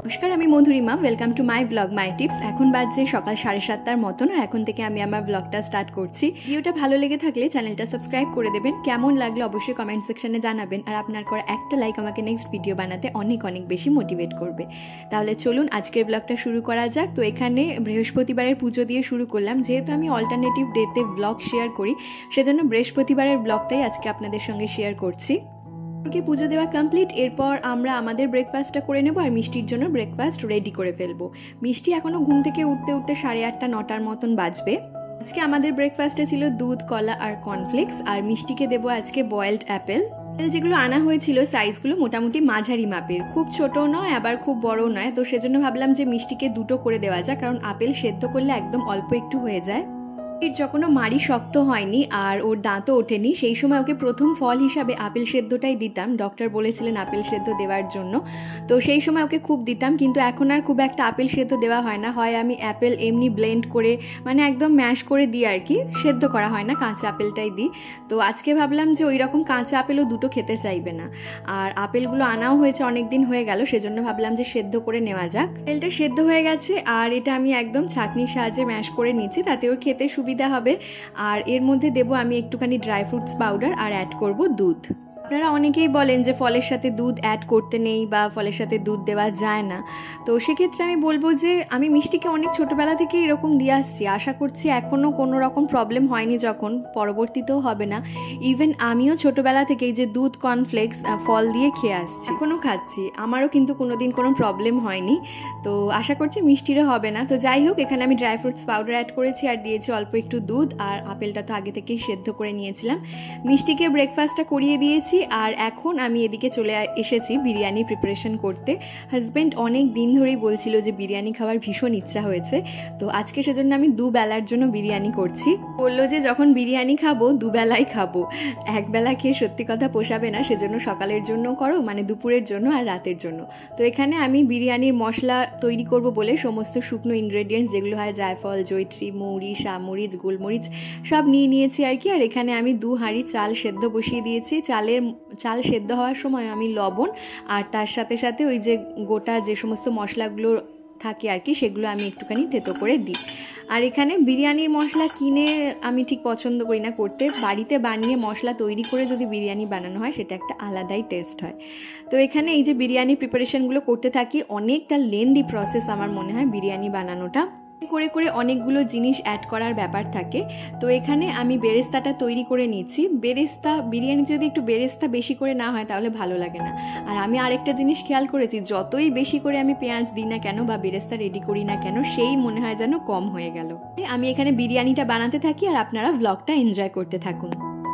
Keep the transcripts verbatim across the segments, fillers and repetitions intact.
নমস্কার, আমি Madhurima. Welcome to my blog my tips. এখন বাজে সকাল সাড়ে সাতটার মতন, আর এখন থেকে আমি আমার ব্লগটা স্টার্ট করছি। ভিডিওটা ভালো লেগে থাকলে চ্যানেলটা সাবস্ক্রাইব করে দেবেন। কেমন লাগলো অবশ্যই কমেন্ট সেকশনে জানাবেন, আর আপনার করা একটা লাইক আমাকে নেক্সট ভিডিও বানাতে অনেক অনেক বেশি মোটিভেট করবে। তাহলে চলুন আজকের ব্লগটা শুরু করা যাক। তো এখানে বৃহস্পতিবারের পুজো দিয়ে শুরু করলাম। যেহেতু আমি অল্টারনেটিভ ডেতে ব্লগ শেয়ার করি, সেজন্য বৃহস্পতিবারের ব্লগটাই আজকে আপনাদের সঙ্গে শেয়ার করছি। পুজো দেওয়া কমপ্লিট। এরপর আমরা আমাদের ব্রেকফাস্টটা করে নেব, আর মিষ্টির জন্য ব্রেকফাস্ট রেডি করে ফেলবো। মিষ্টি এখনও ঘুম থেকে উঠতে উঠতে সাড়ে আটটা নটার মতন বাজবে। আজকে আমাদের ব্রেকফাস্টে ছিল দুধ, কলা আর কর্নফ্লেক্স, আর মিষ্টিকে দেবো আজকে বয়েলড অ্যাপেল। যেগুলো আনা হয়েছিল সাইজগুলো মোটামুটি মাঝারি মাপের, খুব ছোটও নয় আবার খুব বড়ও নয়। তো সেজন্য ভাবলাম যে মিষ্টিকে দুটো করে দেওয়া যায়, কারণ আপেল সেদ্ধ করলে একদম অল্প একটু হয়ে যায়। যখনও মাড়ি শক্ত হয়নি আর ওর দাঁতও ওঠেনি, সেই সময় ওকে প্রথম ফল হিসাবে আপেল সেদ্ধটাই দিতাম। ডক্টর বলেছিলেন আপেল সেদ্ধ দেওয়ার জন্য, তো সেই সময় ওকে খুব দিতাম। কিন্তু এখন আর খুব একটা আপেল সেদ্ধ দেওয়া হয় না। হয় আমি অ্যাপেল এমনি ব্লেন্ড করে, মানে একদম ম্যাশ করে দিই আর কি, সেদ্ধ করা হয় না, কাঁচা আপেলটাই দিই। তো আজকে ভাবলাম যে ওই রকম কাঁচা আপেলও দুটো খেতে চাইবে না, আর আপেলগুলো আনাও হয়েছে অনেক দিন হয়ে গেল, সেজন্য ভাবলাম যে সেদ্ধ করে নেওয়া যাক। আপেলটা সেদ্ধ হয়ে গেছে, আর এটা আমি একদম ছাঁকনির সাহায্যে ম্যাশ করে নিচ্ছি, তাতে ওর খেতে সুবিধা হবে। আর এর মধ্যে দেবো আমি একটুখানি ড্রাই ফ্রুটস পাউডার, আর অ্যাড করব দুধ। আপনারা অনেকেই বলেন যে ফলের সাথে দুধ অ্যাড করতে নেই বা ফলের সাথে দুধ দেওয়া যায় না। তো সেক্ষেত্রে আমি বলবো যে আমি মিষ্টিকে অনেক ছোটোবেলা থেকে এরকম দিয়ে আসছি। আশা করছি এখনও কোনো রকম প্রবলেম হয়নি, যখন পরবর্তীতেও হবে না। ইভেন আমিও ছোটোবেলা থেকেই যে দুধ, কর্নফ্লেক্স, ফল দিয়ে খেয়ে আসছি, এখনও খাচ্ছি, আমারও কিন্তু কোনোদিন কোনো প্রবলেম হয়নি। তো আশা করছি মিষ্টিরও হবে না। তো যাই হোক, এখানে আমি ড্রাই ফ্রুটস পাউডার অ্যাড করেছি, আর দিয়েছি অল্প একটু দুধ, আর আপেলটা তো আগে থেকেই সেদ্ধ করে নিয়েছিলাম। মিষ্টিকে ব্রেকফাস্টটা করিয়ে দিয়েছি, আর এখন আমি এদিকে চলে এসেছি বিরিয়ানি প্রিপারেশন করতে। হাজব্যান্ড অনেক দিন ধরেই বলছিল যে বিরিয়ানি খাওয়ার ভীষণ ইচ্ছা হয়েছে, তো আজকে সেজন্য আমি দুবেলার জন্য বিরিয়ানি করছি। বললো যে যখন বিরিয়ানি খাবো দুবেলাই খাবো, একবেলা খেয়ে সত্যি কথা পোষাবে না, সেজন্য সকালের জন্য করো, মানে দুপুরের জন্য আর রাতের জন্য। তো এখানে আমি বিরিয়ানির মশলা তৈরি করব বলে সমস্ত শুকনো ইনগ্রেডিয়েন্টস যেগুলো হয়, জায়ফল, জয়ত্রী, মৌরি, শামরিচ, গোলমরিচ সব নিয়ে নিয়েছি আর কি। আর এখানে আমি দু হাঁড়ি চাল সেদ্ধ বসিয়ে দিয়েছি। চালের চাল সেদ্ধ হওয়ার সময় আমি লবণ, আর তার সাথে সাথে ওই যে গোটা যে সমস্ত মশলাগুলো থাকে আর কি, সেগুলো আমি একটুখানি থেতো করে দিই। আর এখানে বিরিয়ানির মশলা কিনে আমি ঠিক পছন্দ করি না করতে। বাড়িতে বানিয়ে মশলা তৈরি করে যদি বিরিয়ানি বানানো হয়, সেটা একটা আলাদাই টেস্ট হয়। তো এখানে এই যে বিরিয়ানি প্রিপারেশনগুলো করতে থাকি, অনেকটা লেন্দি প্রসেস আমার মনে হয় বিরিয়ানি বানানোটা। করে করে অনেকগুলো জিনিস অ্যাড করার ব্যাপার থাকে। তো এখানে আমি বেরেস্তাটা তৈরি করে নিচ্ছি। বেরেস্তা, বিরিয়ানিতে যদি একটু বেরেস্তা বেশি করে না হয় তাহলে ভালো লাগে না। আর আমি আরেকটা জিনিস খেয়াল করেছি, যতই বেশি করে আমি পেঁয়াজ দিই না কেন বা বেরেস্তা রেডি করি না কেন, সেই মনে হয় যেন কম হয়ে গেল। আমি এখানে বিরিয়ানিটা বানাতে থাকি, আর আপনারা ব্লগটা এনজয় করতে থাকুন।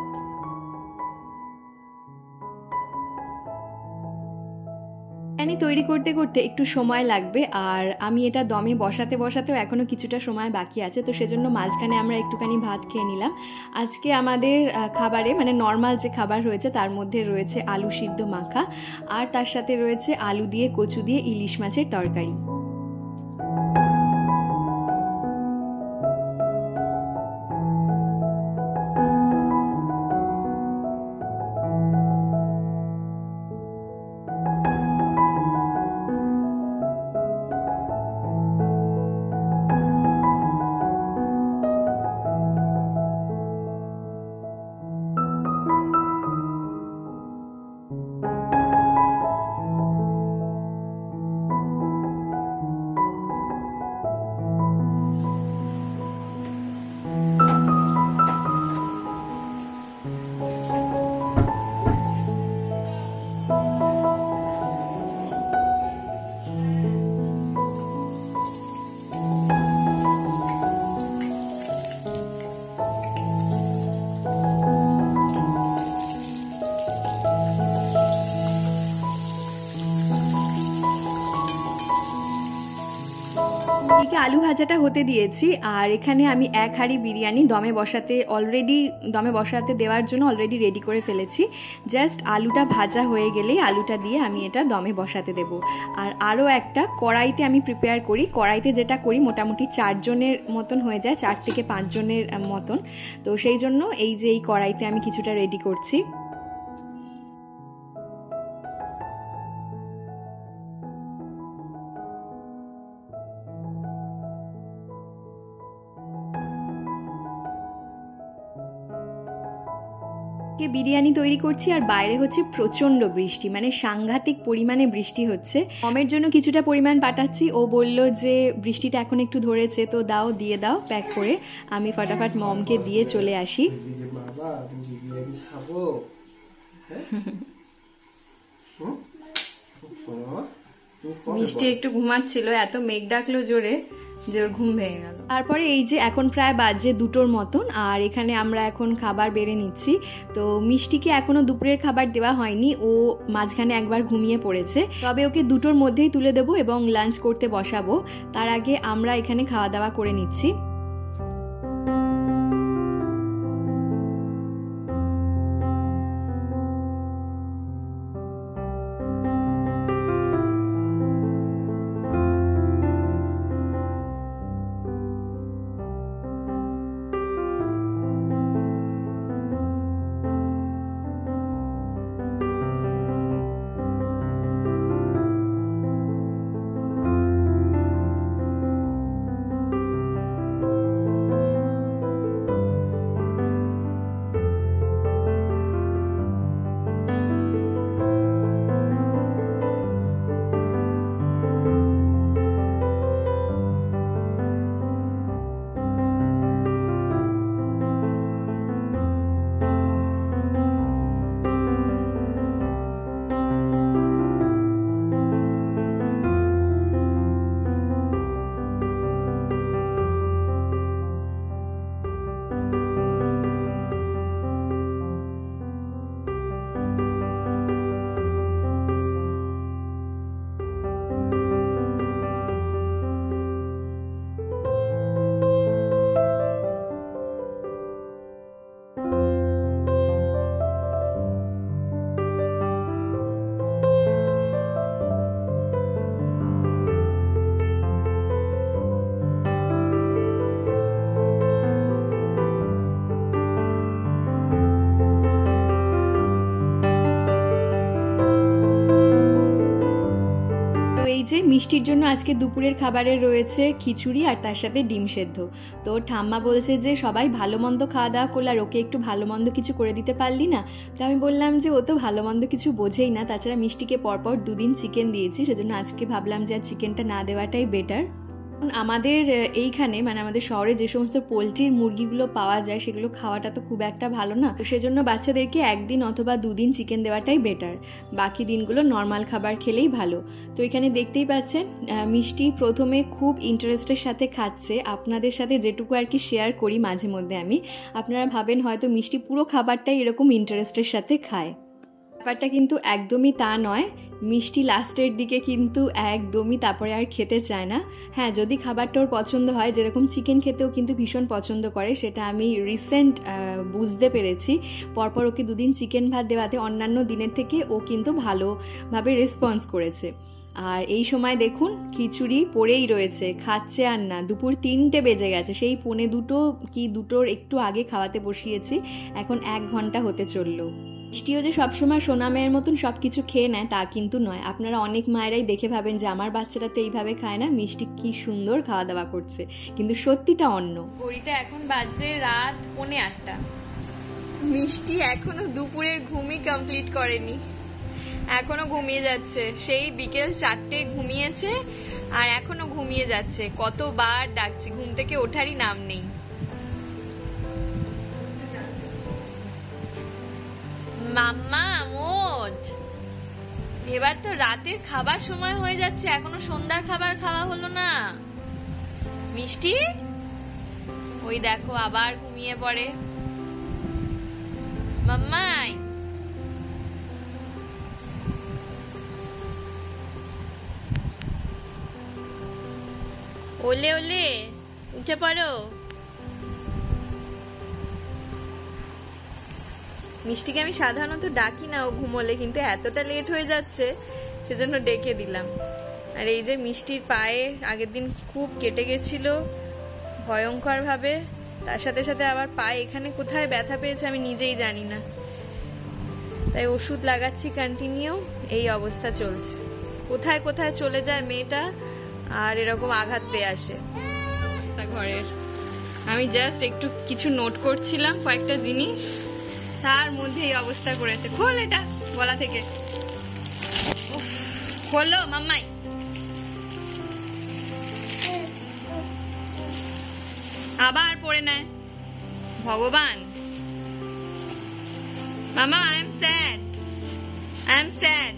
বিরিয়ানি তৈরি করতে করতে একটু সময় লাগবে, আর আমি এটা দমে বসাতে বসাতেও এখনও কিছুটা সময় বাকি আছে। তো সেজন্য মাঝখানে আমরা একটুখানি ভাত খেয়ে নিলাম। আজকে আমাদের খাবারে, মানে নর্মাল যে খাবার রয়েছে তার মধ্যে রয়েছে আলু সিদ্ধ মাখা, আর তার সাথে রয়েছে আলু দিয়ে কচু দিয়ে ইলিশ মাছের তরকারি। এদিকে আলু ভাজাটা হতে দিয়েছি, আর এখানে আমি এক হাঁড়ি বিরিয়ানি দমে বসাতে অলরেডি দমে বসাতে দেওয়ার জন্য অলরেডি রেডি করে ফেলেছি। জাস্ট আলুটা ভাজা হয়ে গেলেই আলুটা দিয়ে আমি এটা দমে বসাতে দেব। আর আরও একটা কড়াইতে আমি প্রিপেয়ার করি। কড়াইতে যেটা করি মোটামুটি চারজনের মতন হয়ে যায়, চার থেকে পাঁচজনের মতন। তো সেই জন্য এই যে এই কড়াইতে আমি কিছুটা রেডি করছি। বিরিয়ানি তৈরি করছি আর বাইরে হচ্ছে প্রচণ্ড বৃষ্টি, মানে সাংঘাতিক পরিমাণে বৃষ্টি হচ্ছে। মমের জন্য কিছুটা পরিমাণ পাঠাচ্ছি, ও বলল যে বৃষ্টিটা এখন একটু ধরেছে তো দাও, দিয়ে দাও প্যাক করে। আমি ফটাফট মমকে দিয়ে চলে আসি। মিষ্টি একটু ঘুমাচ্ছিল, এত মেঘ ডাকলো জোরে যে ওর ঘুম ভেঙে গেল। তারপরে এই যে এখন প্রায় বাজে দুটোর মতন, আর এখানে আমরা এখন খাবার বেড়ে নিচ্ছি। তো মিষ্টিকে এখনো দুপুরের খাবার দেওয়া হয়নি, ও মাঝখানে একবার ঘুমিয়ে পড়েছে, তবে ওকে দুটোর মধ্যেই তুলে দেবো এবং লাঞ্চ করতে বসাবো। তার আগে আমরা এখানে খাওয়া দাওয়া করে নিচ্ছি। এই যে মিষ্টির জন্য আজকে দুপুরের খাবারে রয়েছে খিচুড়ি আর তার সাথে ডিম সেদ্ধ। তো ঠাম্মা বলছে যে সবাই ভালো মন্দ খাওয়া দাওয়া করলে আর ওকে একটু ভালো মন্দ কিছু করে দিতে পারলি না। তো আমি বললাম যে ও তো ভালো মন্দ কিছু বোঝেই না, তাছাড়া মিষ্টিকে পরপর দুদিন চিকেন দিয়েছি, সেজন্য আজকে ভাবলাম যে আর চিকেনটা না দেওয়াটাই বেটার। আমাদের এইখানে মানে আমাদের শহরে যে সমস্ত পোলট্রির মুরগিগুলো পাওয়া যায় সেগুলো খাওয়াটা তো খুব একটা ভালো না, তো সেজন্য বাচ্চাদেরকে একদিন অথবা দুদিন চিকেন দেওয়াটাই বেটার, বাকি দিনগুলো নর্মাল খাবার খেলেই ভালো। তো এখানে দেখতেই পাচ্ছেন মিষ্টি প্রথমে খুব ইন্টারেস্টের সাথে খাচ্ছে, আপনাদের সাথে যেটুকু আর কি শেয়ার করি মাঝে মধ্যে আমি, আপনারা ভাবেন হয়তো মিষ্টি পুরো খাবারটাই এরকম ইন্টারেস্টের সাথে খায়, ব্যাপারটা কিন্তু একদমই তা নয়। মিষ্টি লাস্টের দিকে কিন্তু একদমই তারপরে আর খেতে চায় না। হ্যাঁ, যদি খাবারটা ওর পছন্দ হয়, যেরকম চিকেন খেতেও কিন্তু ভীষণ পছন্দ করে, সেটা আমি রিসেন্ট বুঝতে পেরেছি। পরপর ওকে দুদিন চিকেন ভাত দেওয়াতে অন্যান্য দিনের থেকে ও কিন্তু ভালোভাবে রেসপন্স করেছে। আর এই সময় দেখুন খিচুড়ি পড়েই রয়েছে, খাচ্ছে আর না। দুপুর তিনটে বেজে গেছে, সেই পৌনে দুটো কি দুটোর একটু আগে খাওয়াতে বসিয়েছি, এখন এক ঘন্টা হতে চললো। মিষ্টিও যে সবসময় সোনা মেয়ের মতন সব কিছু খেয়ে নেয় তা কিন্তু নয়। আপনারা অনেক মায়েরাই দেখে ভাবেন যে আমার বাচ্চারা তো এইভাবে খায় না, মিষ্টি কি সুন্দর খাওয়া দাওয়া করছে, কিন্তু সত্যিটা অন্য। ঘড়িটা এখন বাজে রাত পৌনে আটটা, মিষ্টি এখনো দুপুরের ঘুমই কমপ্লিট করেনি, এখনো ঘুমিয়ে যাচ্ছে। সেই বিকেল চারটে ঘুমিয়েছে আর এখনো ঘুমিয়ে যাচ্ছে। কতবার ডাকছি, ঘুম থেকে ওঠারই নাম নেই। মাম্মা মোট, এবার তো রাতের খাবার সময় হয়ে যাচ্ছে, এখনো সন্ধ্যার খাবার খাওয়া হলো না। মিষ্টি ওই দেখো আবার ঘুমিয়ে পড়ে। মাম্মাই ওলে ওলে উঠে পড়ো। মিষ্টিকে আমি সাধারণত ডাকি না ও ঘুমোলে, কিন্তু এতটা লেট হয়ে যাচ্ছে সেজন্য ডেকে দিলাম। আর এই যে মিষ্টির পায়ে আগের দিন খুব কেটে গেছিল ভয়ঙ্কর ভাবে, তার সাথে সাথে আবার পায়ে এখানে কোথায় ব্যথা পেয়েছে আমি নিজেই জানি না, তাই ওষুধ লাগাচ্ছি কন্টিনিউ। এই অবস্থা চলছে, কোথায় কোথায় চলে যায় মেয়েটা আর এরকম আঘাত পেয়ে আসে ঘরের। আমি জাস্ট একটু কিছু নোট করছিলাম, কয়েকটা জিনিস। তার মধ্যে এই অবস্থা করেছে। খোল এটা গলা থেকে, খোলো মাম্মাই। আবার পড়ে নেয়, ভগবান। মামা I am sad, I am sad.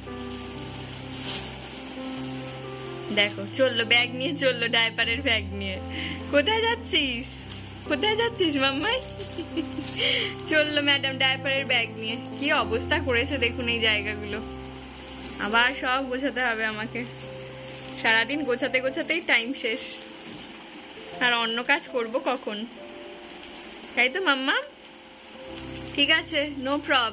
দেখো চললো, ব্যাগ নিয়ে চললো, ডাইপারের ব্যাগ নিয়ে। কোথায় যাচ্ছিস, কোথায় যাচ্ছিস মাম্মাই? চললো ম্যাডাম ডাইপারের ব্যাগ নিয়ে। কি অবস্থা করেছে দেখুন এই জায়গাগুলো। আবার সব গোছাতে হবে আমাকে। সারাদিন গোছাতে গোছাতেই টাইম শেষ, আর অন্য কাজ করব কখন? তাই তো মাম্মা? ঠিক আছে, নো প্রবলেম।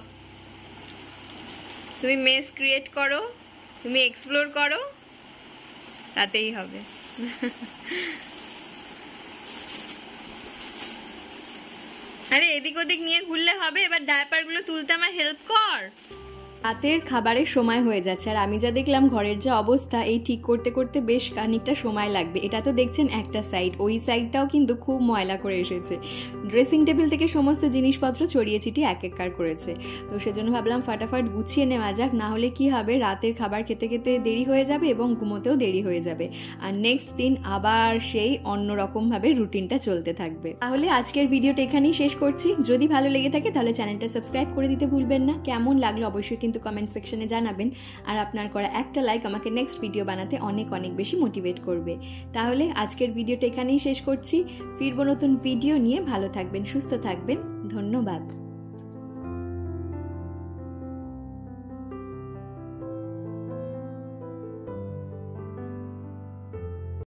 তুমি মেস ক্রিয়েট করো, তুমি এক্সপ্লোর করো, তাতেই হবে। আরে এদিক ওদিক নিয়ে ঘুরলে হবে, এবার ডায়াপারগুলো তুলতে আমার হেল্প কর। রাতের খাবারের সময় হয়ে যাচ্ছে, আর আমি যা দেখলাম ঘরের যা অবস্থা, এই ঠিক করতে করতে বেশ খানিকটা সময় লাগবে। এটা তো দেখছেন একটা সাইড, ওই সাইডটাও কিন্তু খুব ময়লা করে এসেছে। ড্রেসিং টেবিল থেকে সমস্ত জিনিসপত্র ছড়িয়ে ছিটিয়ে এক একবার করেছে। তো সেজন্য ভাবলাম ফাটাফাট গুছিয়ে নেওয়া যাক, না হলে কি হবে, রাতের খাবার খেতে খেতে দেরি হয়ে যাবে এবং ঘুমোতেও দেরি হয়ে যাবে, আর নেক্সট দিন আবার সেই অন্যরকমভাবে রুটিনটা চলতে থাকবে। তাহলে আজকের ভিডিওটা এখানেই শেষ করছি। যদি ভালো লেগে থাকে তাহলে চ্যানেলটা সাবস্ক্রাইব করে দিতে ভুলবেন না। কেমন লাগলো অবশ্যই কিন্তু কমেন্ট সেকশনে জানাবেন, আর আপনার করা একটা লাইক আমাকে নেক্সট ভিডিও বানাতে অনেক অনেক বেশি মোটিভেট করবে। তাহলে আজকের ভিডিওটা এখানেই শেষ করছি। ফিরবো নতুন ভিডিও নিয়ে। ভালো থাকবেন, সুস্থ থাকবেন, ধন্যবাদ।